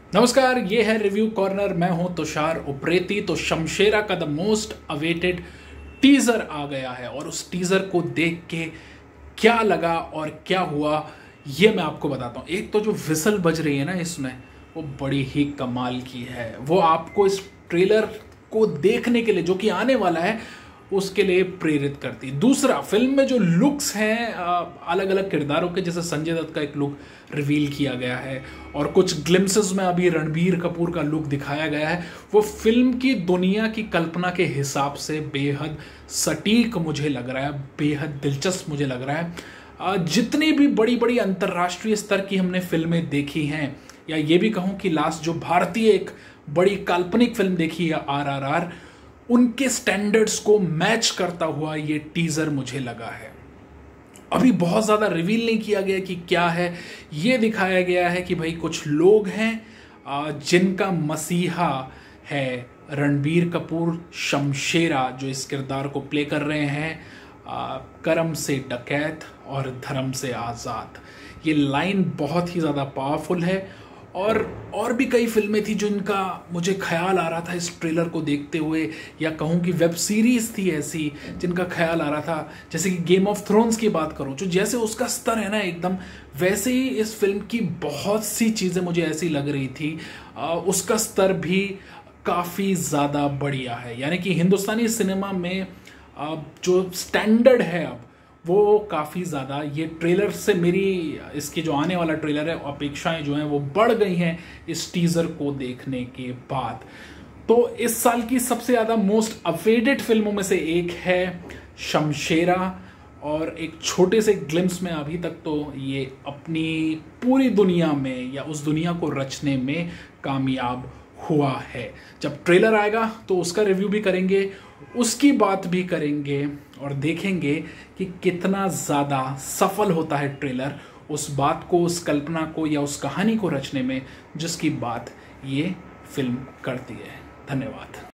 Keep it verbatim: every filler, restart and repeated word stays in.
नमस्कार, ये है रिव्यू कॉर्नर। मैं हूं तुषार उप्रेती। तो शमशेरा का द मोस्ट अवेटेड टीजर आ गया है और उस टीजर को देख के क्या लगा और क्या हुआ ये मैं आपको बताता हूं। एक तो जो विसल बज रही है ना इसमें, वो बड़ी ही कमाल की है। वो आपको इस ट्रेलर को देखने के लिए, जो कि आने वाला है, उसके लिए प्रेरित करती। दूसरा, फिल्म में जो लुक्स हैं अलग अलग किरदारों के, जैसे संजय दत्त का एक लुक रिवील किया गया है और कुछ ग्लिम्सेस में अभी रणबीर कपूर का लुक दिखाया गया है। वो फिल्म की दुनिया की कल्पना के हिसाब से बेहद सटीक मुझे लग रहा है, बेहद दिलचस्प मुझे लग रहा है। जितनी भी बड़ी बड़ी अंतर्राष्ट्रीय स्तर की हमने फिल्में देखी हैं, या ये भी कहूँ कि लास्ट जो भारतीय एक बड़ी काल्पनिक फिल्म देखी है आर आर आर, उनके स्टैंडर्ड्स को मैच करता हुआ ये टीजर मुझे लगा है। अभी बहुत ज़्यादा रिवील नहीं किया गया कि क्या है। ये दिखाया गया है कि भाई कुछ लोग हैं जिनका मसीहा है रणबीर कपूर, शमशेरा, जो इस किरदार को प्ले कर रहे हैं, कर्म से डकैत और धर्म से आज़ाद। ये लाइन बहुत ही ज़्यादा पावरफुल है। और और भी कई फिल्में थी जिनका मुझे ख्याल आ रहा था इस ट्रेलर को देखते हुए, या कहूँ कि वेब सीरीज़ थी ऐसी जिनका ख्याल आ रहा था। जैसे कि गेम ऑफ थ्रोन्स की बात करूँ, जो जैसे उसका स्तर है ना एकदम, वैसे ही इस फिल्म की बहुत सी चीज़ें मुझे ऐसी लग रही थी। आ, उसका स्तर भी काफ़ी ज़्यादा बढ़िया है। यानी कि हिंदुस्तानी सिनेमा में आ, जो स्टैंडर्ड है अब, वो काफ़ी ज़्यादा, ये ट्रेलर से मेरी, इसकी जो आने वाला ट्रेलर है, अपेक्षाएं जो हैं वो बढ़ गई हैं इस टीज़र को देखने के बाद। तो इस साल की सबसे ज़्यादा मोस्ट अवेटेड फिल्मों में से एक है शमशेरा, और एक छोटे से ग्लिम्स में अभी तक तो ये अपनी पूरी दुनिया में या उस दुनिया को रचने में कामयाब हुआ है। जब ट्रेलर आएगा तो उसका रिव्यू भी करेंगे, उसकी बात भी करेंगे और देखेंगे कि कितना ज़्यादा सफल होता है ट्रेलर उस बात को, उस कल्पना को या उस कहानी को रचने में जिसकी बात ये फिल्म करती है। धन्यवाद।